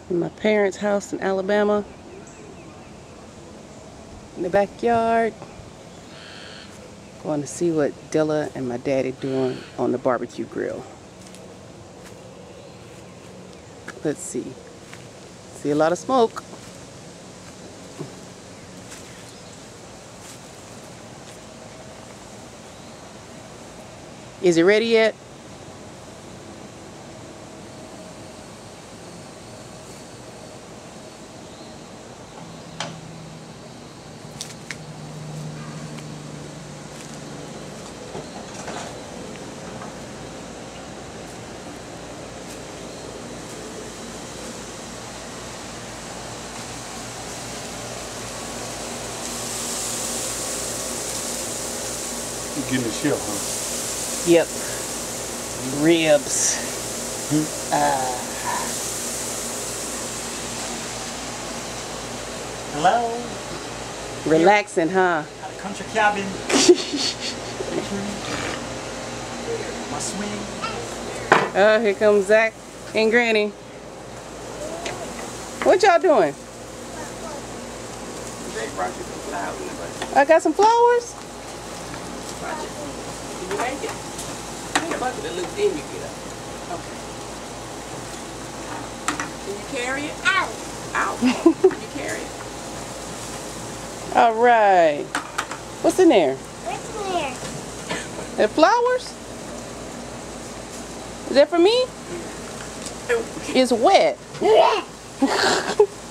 In my parents' house in Alabama. In the backyard. Going to see what Dilla and my daddy doing on the barbecue grill. Let's see. See a lot of smoke. Is it ready yet? You getting the shell, huh? Yep. Ribs. Hello? Relaxing, huh? At a country cabin. My swing. Oh, here comes Zach and Granny. What y'all doing? I got some flowers. Can you make it? Get a bucket and look, then you get up. Okay. Can you carry it? Ow! Ow! Can you carry it? All right. What's in there? What's in there? The flowers? Is that for me? It's wet.